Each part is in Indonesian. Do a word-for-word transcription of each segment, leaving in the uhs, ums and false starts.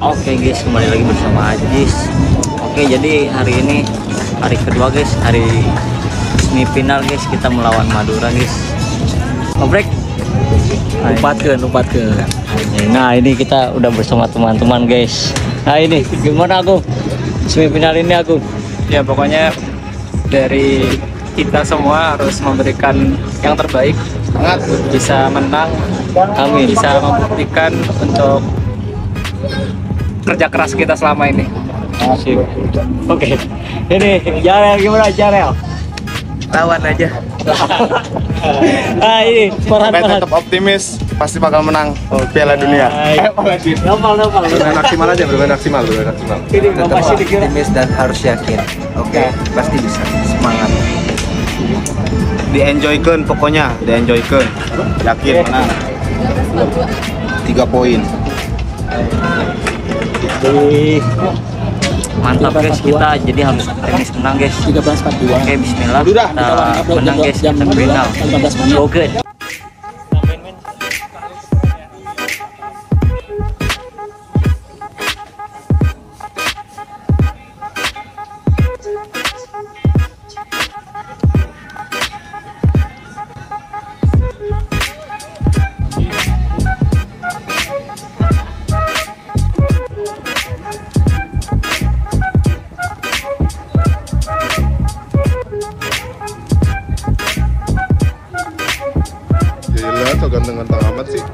Oke guys, kembali lagi bersama Ajis. Oke, jadi hari ini hari kedua guys, hari semifinal guys, kita melawan Madura guys. Ngobrek. Umpat ke, umpat ke. Nah ini kita udah bersama teman-teman guys. Nah ini gimana aku semifinal ini aku? Ya pokoknya dari kita semua harus memberikan yang terbaik, bisa menang, Amin. bisa membuktikan untuk kerja keras kita selama ini. Asik. Oke, ini Jarel gimana Jarel? Lawan aja. Ah ini Farhan, Saya Farhan. tetap optimis pasti bakal menang Piala Dunia. Eh, Nopal, nopal. Bermain maksimal aja, bermain maksimal, bermain maksimal. Ini masih dikira. Optimis dan harus yakin. Oke, pasti bisa. Semangat. Di-enjoykan pokoknya, di-enjoykan. Yakin menang. Tiga poin. Wih. Mantap guys, kita jadi harus optimis menang guys. tiga belas empat puluh dua. Oke, bismillah. Udah, Kita menang guys, kita final. Go good. Gila, so ganteng-ganteng amat sih.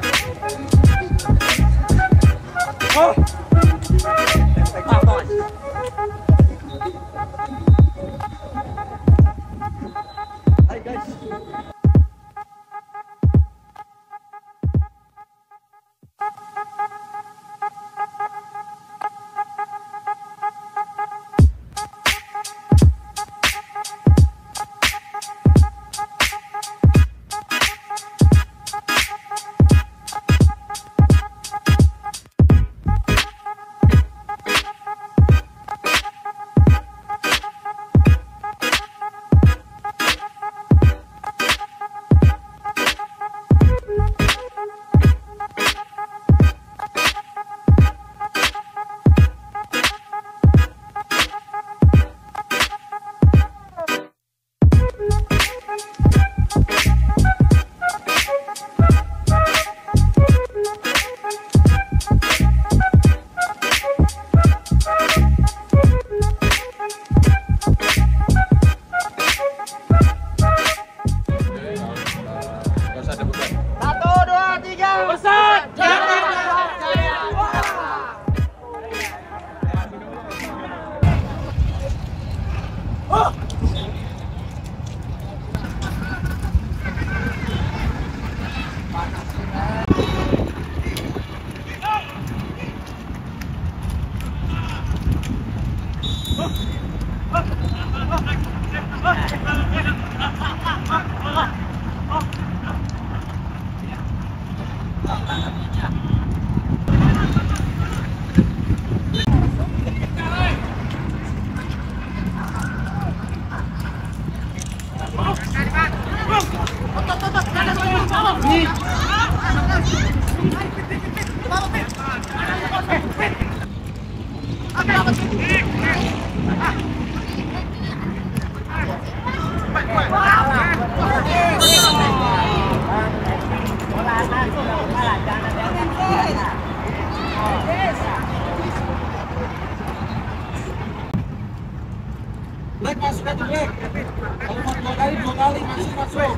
Black masuk aja Black. Kalau mau dua kali dua kali masuk masuk.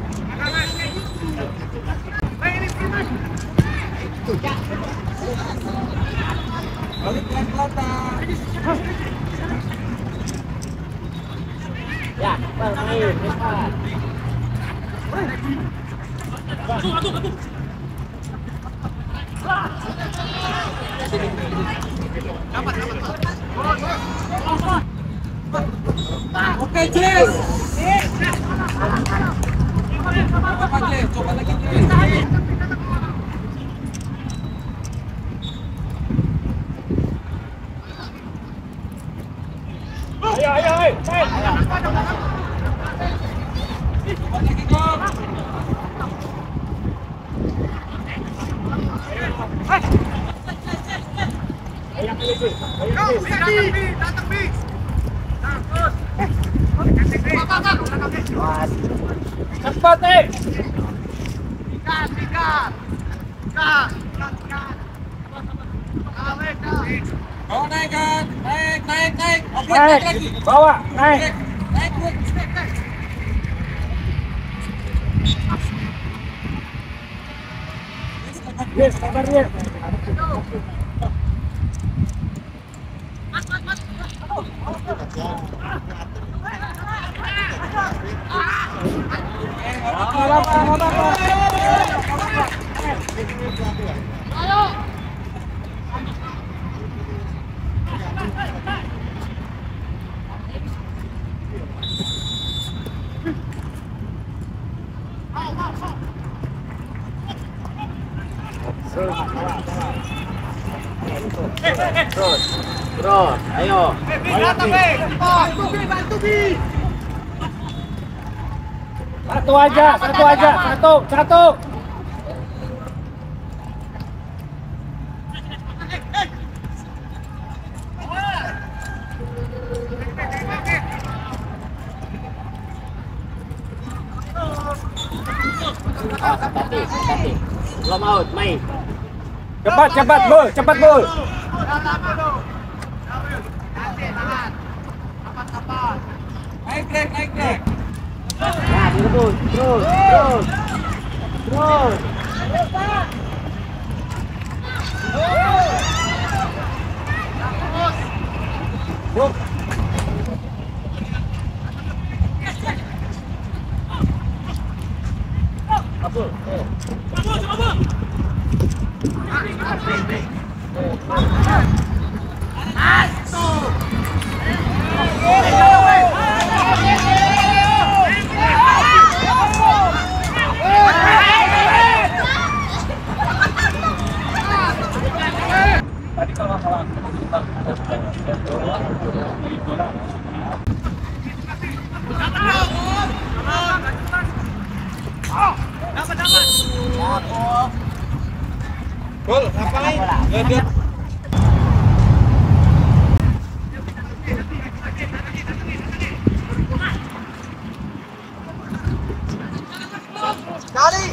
Balik pelan pelan. Ya, main, cepat. Oke Jess. Coba Jess, coba lagi Jess. Ayo, ayo, ayo. Coba lagi Gong. Ayo. Cepat nih. Oh, naik kan, naik, naik, naik. Oke, naik lagi. Bawa, naik. Naik, naik, naik. Yes, kabarnya. Terus, terus, ayo. Satu aja, satu aja, satu, satu. Tapi, tapi, belum out, main. Cepat, cepat, Bul, cepat, Bul. Naik, naik, naik, naik. Nah, direbut, terus, terus, terus. Yuk. Abul, eh. Tadi kalau masalah Gol, ngapain? Gak Cari.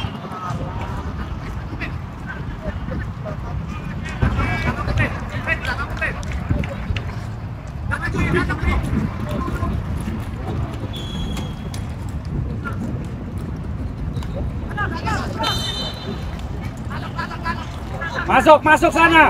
Masuk, masuk sana.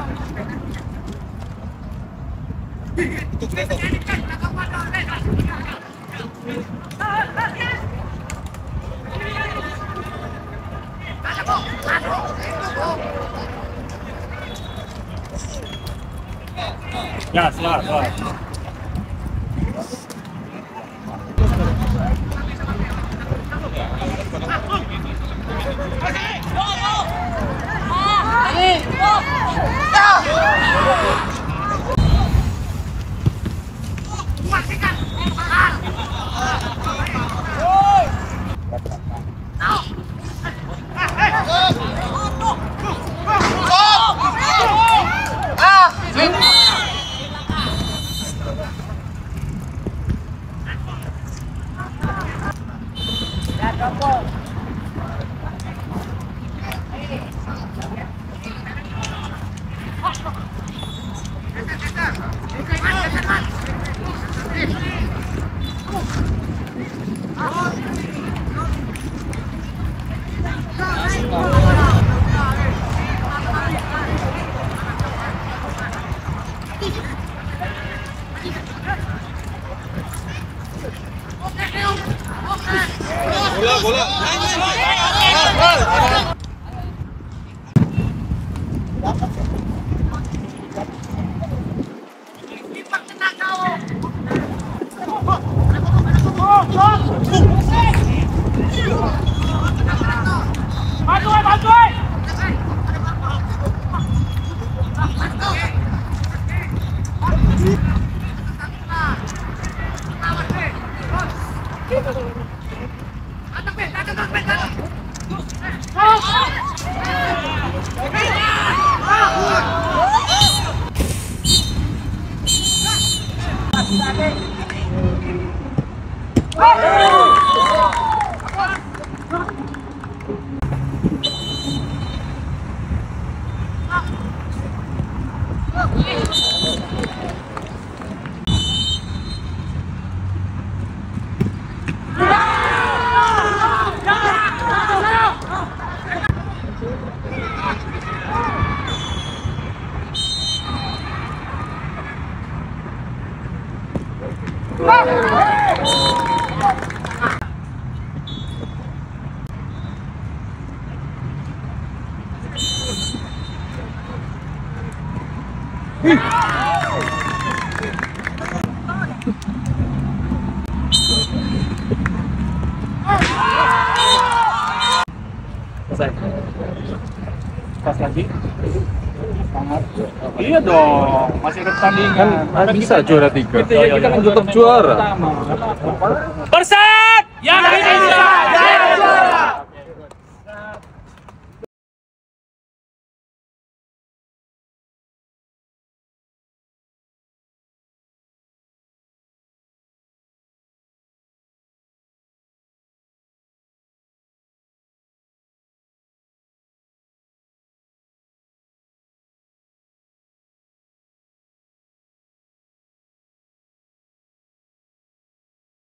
Ya, selamat, selamat. Bola, bola. Bantuin, bantuin. Selesai. Pas lagi. Sangat. Iya dong, masih ada pertandingan. Kan bisa juara tiga. Kita, ya, kita kan tetap juara. Persat! Yang ini